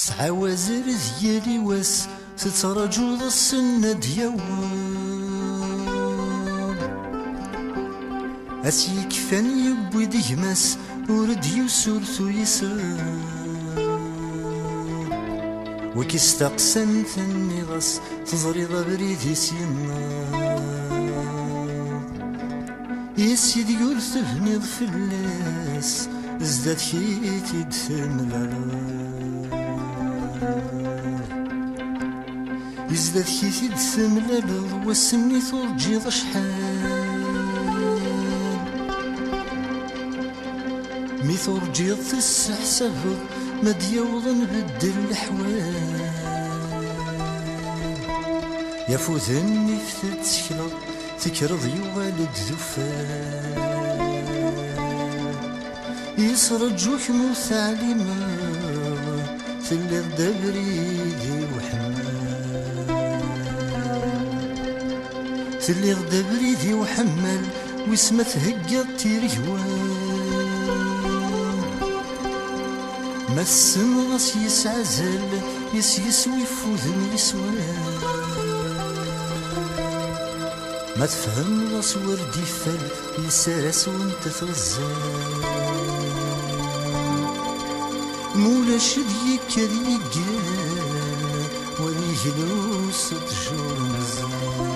سعوازر ديالي واس تترجو ذا السنة دياول أسي كفان يبوي ديماس ورد يسور ثيسر وكيستقسن ثني غاس تزري ذا بريدي سينا يسيدي يقول ثبني ضفلاس ازداد كيتي دثملال ازداد كيتي دثملال وسمي ترجي ذا شحال مي ترجي تسحسب ما ديوض نبدل الحوال يا فوذني فتت سكلا تكرض يوالد ذفال يسرجوك موت عليما تلي غدابريدي وحمال تلي غدابريدي وحمال ويسما تهقى تيريوان ما السن غاس يسعزل يسوي فوذن يسوان ما تفهم راس وردي فل يسارس وانت تغزال مولاش ديك ريقال وليه لوس تجور مزال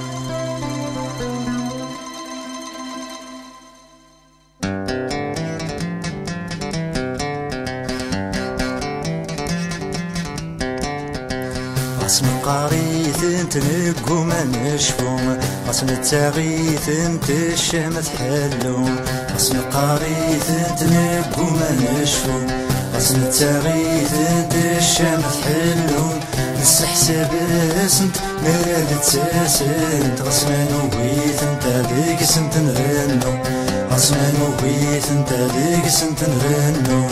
غصن قاريث انت نقو ما نشفوم غصن التاغيث انت الشام تحلوم غصن قاريث انت نقو ما نشفوم غصن التاغيث انت الشام تحلوم نستحسب اسنت مراد تساسنت غصن نويث انت ديك سنت نرنو غصن نويث انت ديك سنت نرنو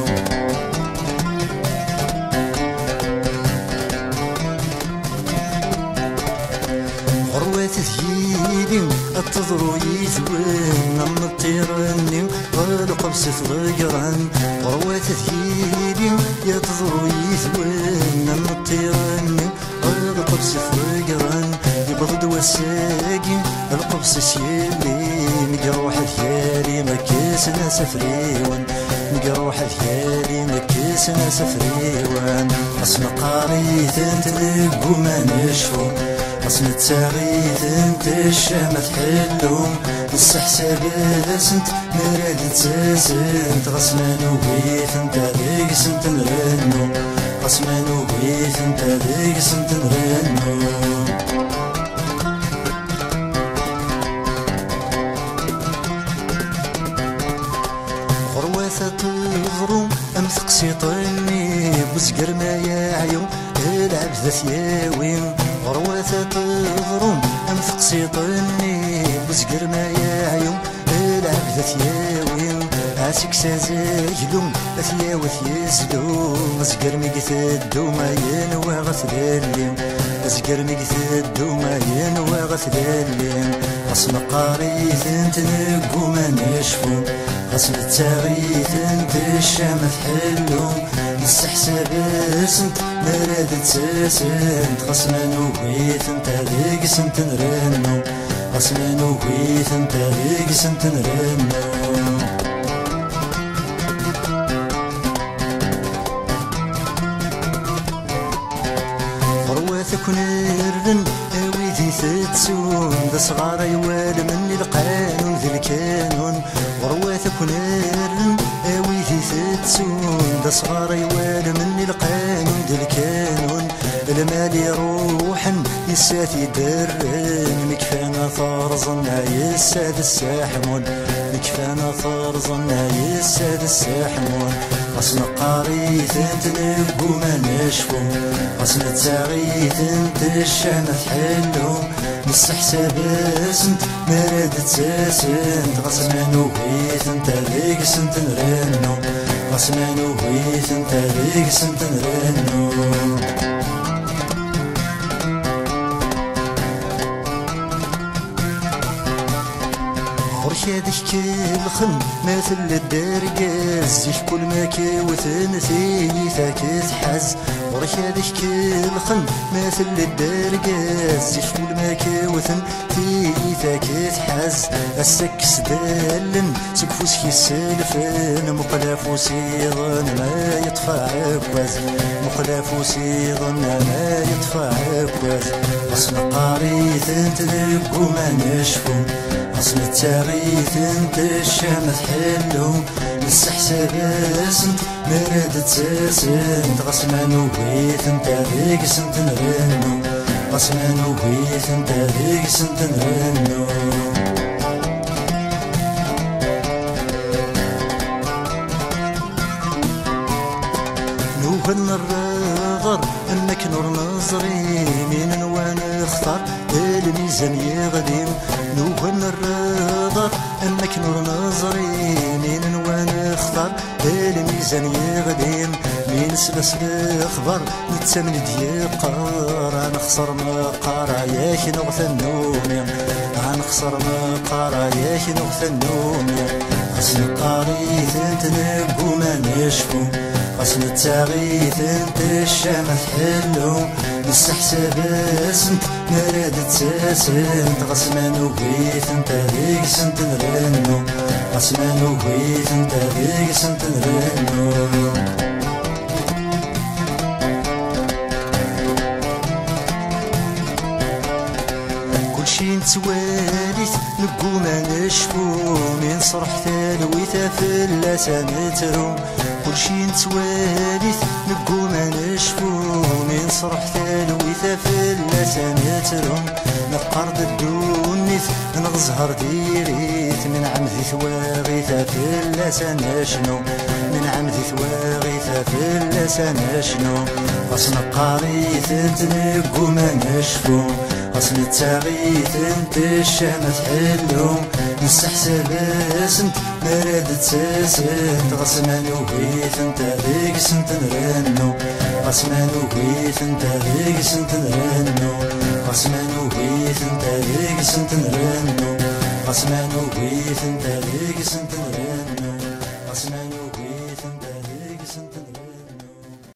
تثييلي التضرو يزوين نم الطيراني والقبس ثغيران غروة تثييلي يتضرو يزوين نم الطيراني والقبس ثغيران يبغض وساقي القبس سيلي مقروح ثيالي مكيسنا سفريوان مقروح ثيالي مكيسنا سفريوان حسن قاريث انت نقو ما نشفو غصن التاغيث انت الشام تحلوم نستحسب اسنت مراد تساسنت غصن نويث انت ديك سنت نرنو غصن نويث انت ديك سنت نرنو غرواثة تغروم ام تقسيطني بزقر ما يعيو العب ذا ثياوين غرواثة تغروم ام تقسيطني بزقر ما يعيو العب ذا ثياوين عاسك سازاجلوم اثياو ثيزلو زقر ميقثدو ما ينوى غثلالي زقر ميقثدو ما ينوى غثلالي غصن قاريث انت نقو ما نشفو غصن التاغيث انت الشام تحلوم نستحسب اسنت مراد تساسنت غصن نويث انت ديك سنت نرنو غصن نويث انت ديك سنت نرنو غرواثك نرن اويدي تتسون ذا صغار يوال مني القانون ذي الكانون غرواثك نرن اويدي تتسون ذا صغار يوال مني القانون ذي الكانون المال يروحن يساتي درن مكفانا ثارزنا يساد الساحمون مكفانا ثارزنا يساد الساحمون غصن قاريث انت نقو ما نشفو غصن التاغيث انت الشام تحلوم نستحسب اسنت مراد تساسنت غصن نويث انت ديك سنت نرنو غصن نويث انت ديك سنت نرنو هذيك الخن مثل الدرقاز كل ما كيوثن ثيثا كتحز ورك هذيك الخن مثل الدرقاز كل ما كيوثن ثيثا كتحز السكس دالن سكفوس كيسلفن مقلاف سيضن ما يطفى عكواز مقلاف سيضن ما يطفى عكواز أصل قاريث انت ذيك وما نشفو أصل التاريث انت الشام تحلو نستحسب اسنت مراد تساسنت غصما نويث انت ذيك سنت نرنو غصما نويث انت ذيك سنت نرنو نوهن الرغر انك نور نظري من وين اختار الميزان يغديم نوهن الرغر انك نور نظري من وين اختار الميزان يغديم من سلسل اخبار نتسمن ديقار نخسر مقار ياك نغث النوم نخسر مقار ياك نغث النوم أصل قاريث انت نقو ما نشفو أصل التاغيث انت الشام تحلو نستحسب اسنت مراد تساسنت غصما نويث انت ذيك سنت نرنو غصما نويث انت ذيك سنت نرنو كلشي نتواليت نقو ما نشفو من صرح ثالويثا فلاسا نترو كلشي نتواليت نقو ما نشفو من صرح ثالويثا فلاسا نترو نقرد الدونيث نغزهر ديريت من عمذي ثواغيثا فلاسا نشنو من عمذي ثواغيثا فلاسا نشنو أصل قاريث انت نقو ما نشفو أصل التاغيث انت الشام تحلو نستحسب اسنت مراد تساسنت غصما نويث انت ذيك سنت نرنو غصما نويث انت ذيك سنت نرنو غصما نويث انت ذيك سنت نرنو غصما نويث انت ذيك سنت نرنو غصما